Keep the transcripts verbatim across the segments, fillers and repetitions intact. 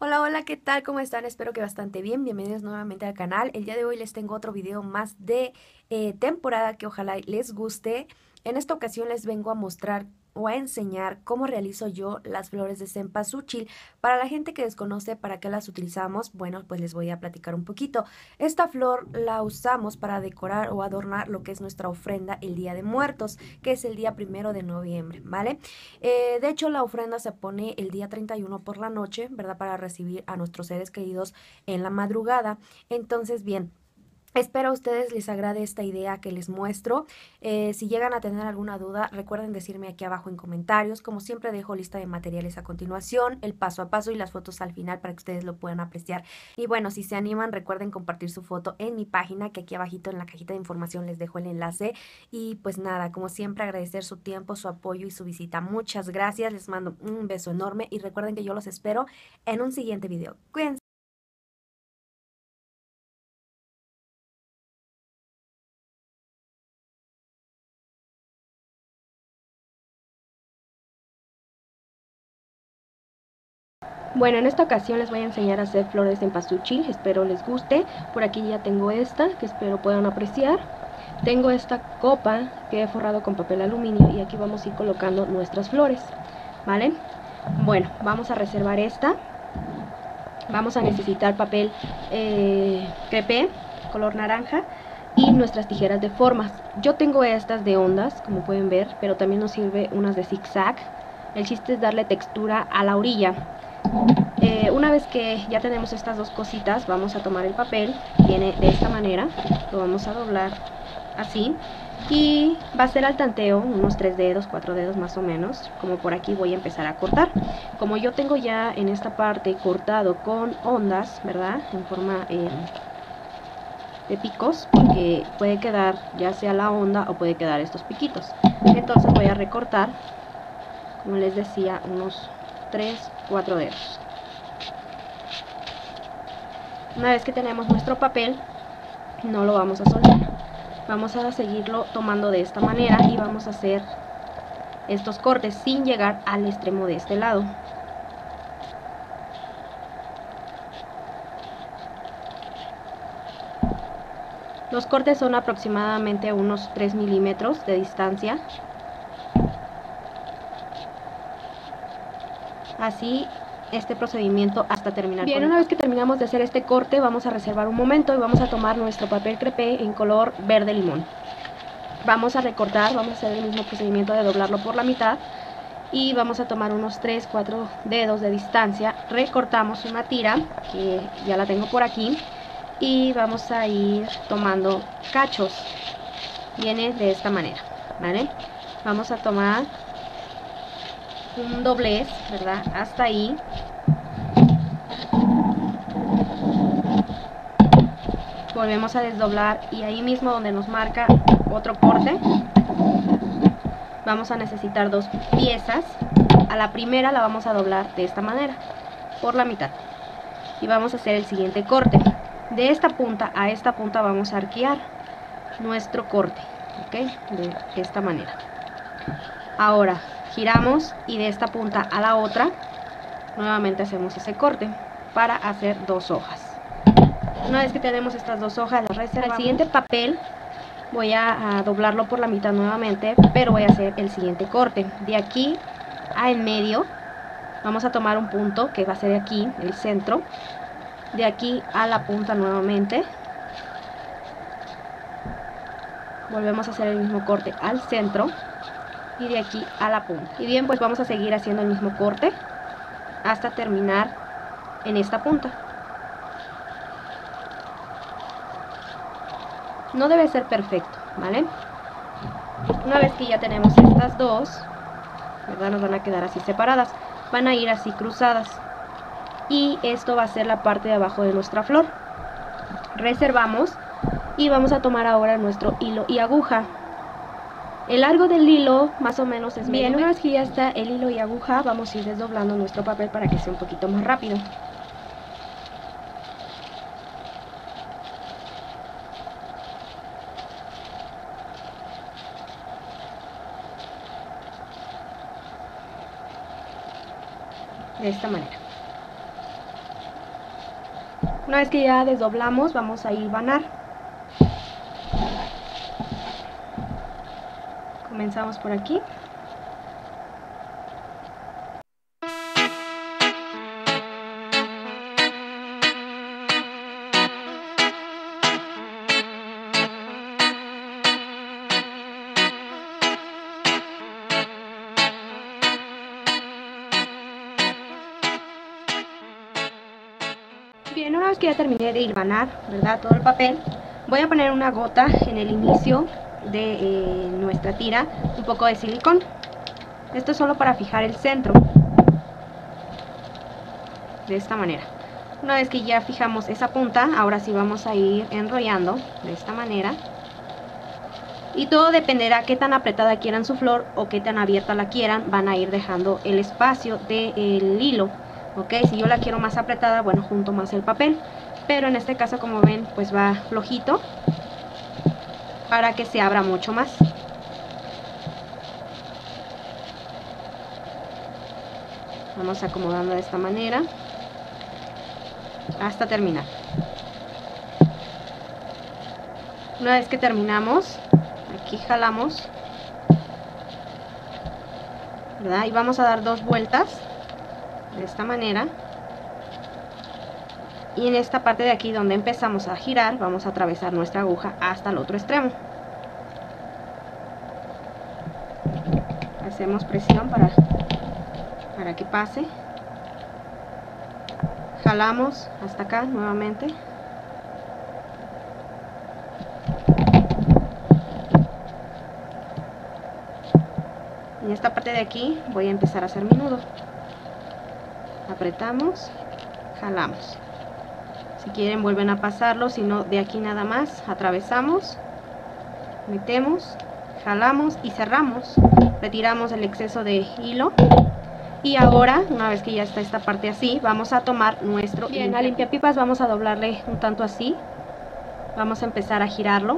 Hola, hola, ¿qué tal? ¿Cómo están? Espero que bastante bien. Bienvenidos nuevamente al canal. El día de hoy les tengo otro video más de eh, temporada que ojalá les guste. En esta ocasión les vengo a mostrar o a enseñar cómo realizo yo las flores de cempasúchil. Para la gente que desconoce para qué las utilizamos, bueno, pues les voy a platicar un poquito. Esta flor la usamos para decorar o adornar lo que es nuestra ofrenda el Día de Muertos, que es el día primero de noviembre, ¿vale? Eh, de hecho, la ofrenda se pone el día treinta y uno por la noche, ¿verdad? Para recibir a nuestros seres queridos en la madrugada. Entonces, bien. Espero a ustedes les agrade esta idea que les muestro. Eh, si llegan a tener alguna duda, recuerden decirme aquí abajo en comentarios. Como siempre dejo lista de materiales a continuación, el paso a paso y las fotos al final para que ustedes lo puedan apreciar. Y bueno, si se animan, recuerden compartir su foto en mi página, que aquí abajito en la cajita de información les dejo el enlace. Y pues nada, como siempre agradecer su tiempo, su apoyo y su visita. Muchas gracias, les mando un beso enorme y recuerden que yo los espero en un siguiente video. Cuídense. Bueno, en esta ocasión les voy a enseñar a hacer flores de cempasúchil, espero les guste. Por aquí ya tengo esta, que espero puedan apreciar. Tengo esta copa que he forrado con papel aluminio y aquí vamos a ir colocando nuestras flores, ¿vale? Bueno, vamos a reservar esta. Vamos a necesitar papel eh, crepé, color naranja, y nuestras tijeras de formas. Yo tengo estas de ondas, como pueden ver, pero también nos sirve unas de zigzag. El chiste es darle textura a la orilla. Eh, una vez que ya tenemos estas dos cositas, vamos a tomar el papel, viene de esta manera, lo vamos a doblar así y va a ser al tanteo, unos tres dedos, cuatro dedos más o menos, como por aquí voy a empezar a cortar. Como yo tengo ya en esta parte cortado con ondas, ¿verdad? En forma eh, de picos, porque puede quedar ya sea la onda o puede quedar estos piquitos. Entonces voy a recortar, como les decía, unos tres, cuatro dedos. Una vez que tenemos nuestro papel, no lo vamos a soltar. Vamos a seguirlo tomando de esta manera y vamos a hacer estos cortes sin llegar al extremo de este lado. Los cortes son aproximadamente unos tres milímetros de distancia. Así este procedimiento hasta terminar. Bien, una vez que terminamos de hacer este corte, vamos a reservar un momento y vamos a tomar nuestro papel crepé en color verde limón. Vamos a recortar, vamos a hacer el mismo procedimiento de doblarlo por la mitad y vamos a tomar unos tres, cuatro dedos de distancia. Recortamos una tira, que ya la tengo por aquí, y vamos a ir tomando cachos. Viene de esta manera, ¿vale? Vamos a tomar un doblez, ¿verdad? Hasta ahí. Volvemos a desdoblar y ahí mismo donde nos marca otro corte, vamos a necesitar dos piezas. A la primera la vamos a doblar de esta manera, por la mitad. Y vamos a hacer el siguiente corte. De esta punta a esta punta vamos a arquear nuestro corte, ¿ok? De esta manera. Ahora giramos y de esta punta a la otra nuevamente hacemos ese corte para hacer dos hojas. Una vez que tenemos estas dos hojas, las reservamos. El siguiente papel voy a, a doblarlo por la mitad nuevamente, pero voy a hacer el siguiente corte. De aquí a en medio vamos a tomar un punto que va a ser de aquí, el centro. De aquí a la punta nuevamente. Volvemos a hacer el mismo corte al centro. Y de aquí a la punta. Y bien, pues vamos a seguir haciendo el mismo corte hasta terminar en esta punta. No debe ser perfecto, ¿vale? Una vez que ya tenemos estas dos, ¿verdad? Nos van a quedar así separadas. Van a ir así cruzadas. Y esto va a ser la parte de abajo de nuestra flor. Reservamos y vamos a tomar ahora nuestro hilo y aguja. El largo del hilo más o menos es medio. Bien, una vez que ya está el hilo y aguja, vamos a ir desdoblando nuestro papel para que sea un poquito más rápido. De esta manera. Una vez que ya desdoblamos, vamos a hilvanar. Comenzamos por aquí. Bien, una vez que ya terminé de hilvanar, ¿verdad?, todo el papel, voy a poner una gota en el inicio de eh, nuestra tira, un poco de silicón. Esto es solo para fijar el centro, de esta manera. Una vez que ya fijamos esa punta, ahora sí vamos a ir enrollando de esta manera. Y todo dependerá qué tan apretada quieran su flor o qué tan abierta la quieran. Van a ir dejando el espacio del hilo. Ok, si yo la quiero más apretada, bueno, junto más el papel. Pero en este caso, como ven, pues va flojito para que se abra mucho más. Vamos acomodando de esta manera hasta terminar. Una vez que terminamos, aquí jalamos, ¿verdad? Y vamos a dar dos vueltas de esta manera. Y en esta parte de aquí donde empezamos a girar, vamos a atravesar nuestra aguja hasta el otro extremo. Hacemos presión para, para que pase. Jalamos hasta acá nuevamente. En esta parte de aquí voy a empezar a hacer mi nudo. Apretamos, jalamos. Si quieren vuelven a pasarlo, si no, de aquí nada más atravesamos, metemos, jalamos y cerramos. Retiramos el exceso de hilo. Y ahora, una vez que ya está esta parte así, vamos a tomar nuestro bien, a limpiapipas, vamos a doblarle un tanto así. Vamos a empezar a girarlo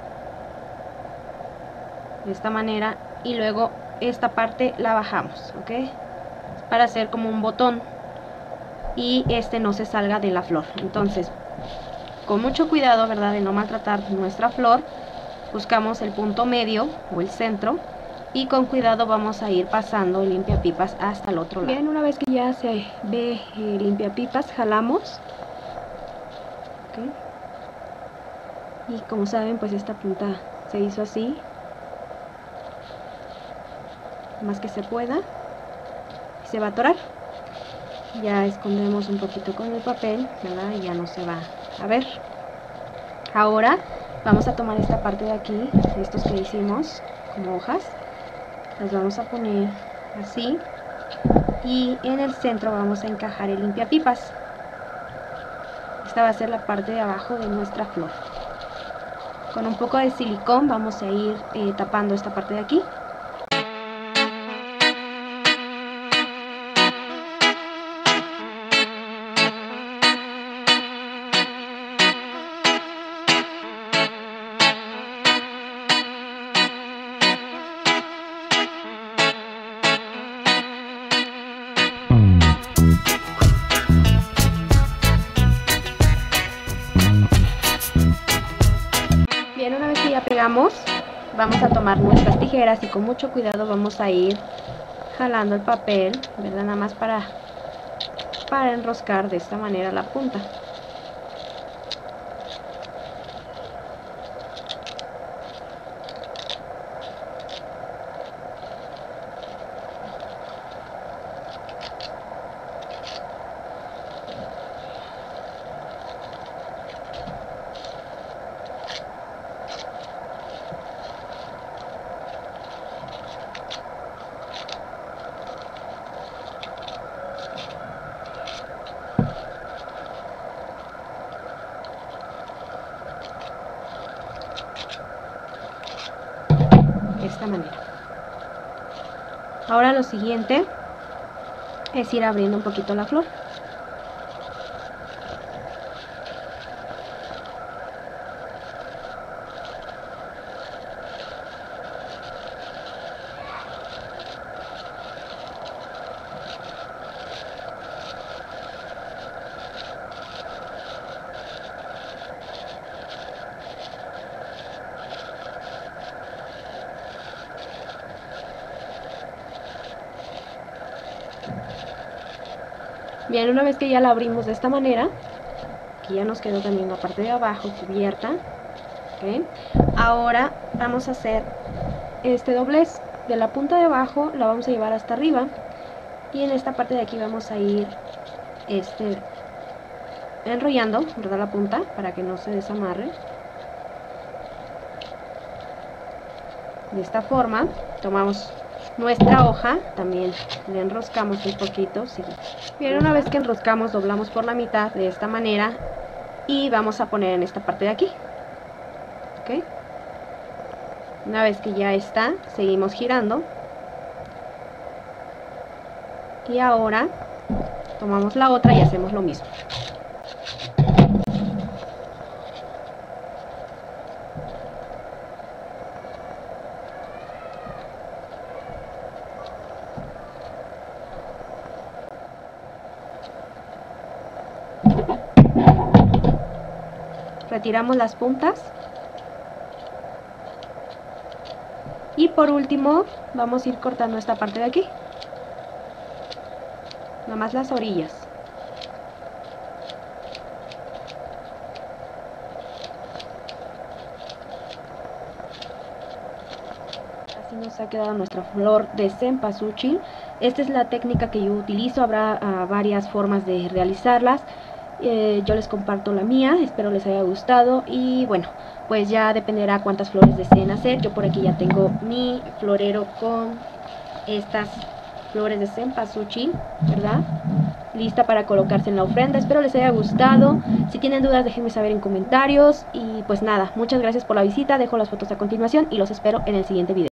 de esta manera y luego esta parte la bajamos, ¿ok? Para hacer como un botón y este no se salga de la flor. Entonces, con mucho cuidado, ¿verdad?, de no maltratar nuestra flor, buscamos el punto medio o el centro y con cuidado vamos a ir pasando el limpiapipas hasta el otro lado. Bien, una vez que ya se ve el limpiapipas, jalamos, ¿okay? Y como saben, pues esta punta se hizo así, más que se pueda, y se va a atorar. Ya escondemos un poquito con el papel, ¿verdad? Y ya no se va a ver. Ahora vamos a tomar esta parte de aquí, estos que hicimos como hojas, las vamos a poner así y en el centro vamos a encajar el limpiapipas. Esta va a ser la parte de abajo de nuestra flor. Con un poco de silicón vamos a ir eh, tapando esta parte de aquí. Bien, una vez que ya pegamos, vamos a tomar nuestras tijeras y con mucho cuidado vamos a ir jalando el papel, ¿verdad? Nada más para, para enroscar de esta manera la punta. De esta manera. Ahora lo siguiente es ir abriendo un poquito la flor. Bien, una vez que ya la abrimos de esta manera, que ya nos quedó también la parte de abajo cubierta, ¿okay? Ahora vamos a hacer este doblez. De la punta de abajo la vamos a llevar hasta arriba, y en esta parte de aquí vamos a ir este, enrollando, ¿verdad? La punta para que no se desamarre. De esta forma tomamos nuestra hoja, también le enroscamos un poquito, ¿sí? Bien, una vez que enroscamos, doblamos por la mitad de esta manera y vamos a poner en esta parte de aquí, ¿ok? Una vez que ya está, seguimos girando, y ahora tomamos la otra y hacemos lo mismo. Retiramos las puntas y por último vamos a ir cortando esta parte de aquí, nada más las orillas. Así nos ha quedado nuestra flor de cempasúchil. Esta es la técnica que yo utilizo, habrá uh, varias formas de realizarlas. Eh, yo les comparto la mía, espero les haya gustado, y bueno, pues ya dependerá cuántas flores deseen hacer. Yo por aquí ya tengo mi florero con estas flores de cempasúchil, ¿verdad? Lista para colocarse en la ofrenda. Espero les haya gustado. Si tienen dudas, déjenme saber en comentarios. Y pues nada, muchas gracias por la visita. Dejo las fotos a continuación y los espero en el siguiente video.